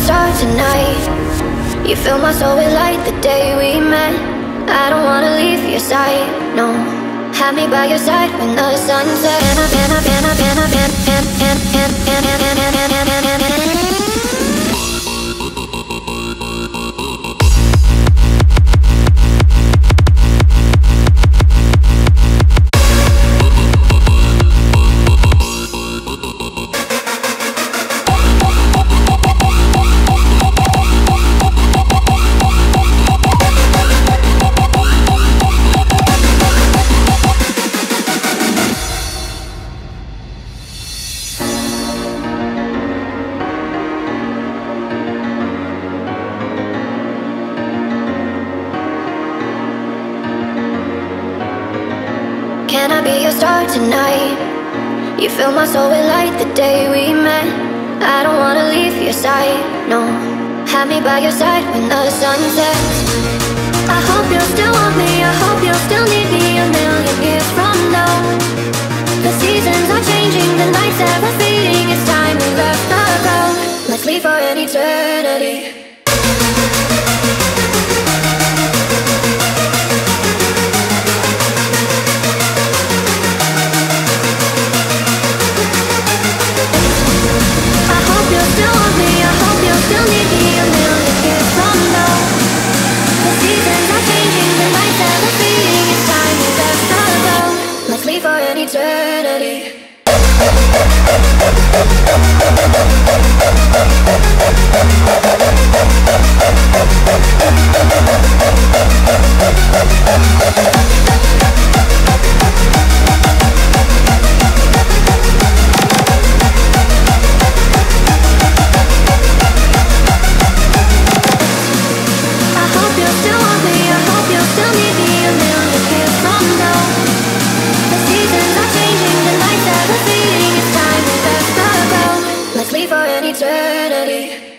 start tonight. You fill my soul with light the day we met. I don't wanna leave your side, no. Have me by your side when the sun Can I be your star tonight? You fill my soul with light the day we met. I don't wanna leave your side, no. Have me by your side when the sun sets. I hope you'll still want me, I hope you'll still need me a million years from now. The seasons are changing, the nights ever fading. It's time we left the ground. Let's leave for an eternity. For an eternity. I hope you'll still want me, I hope you'll still need me a million years from now. The seasons are changing, the nights ever fading. It's time we left the ground. Let's leave for an eternity.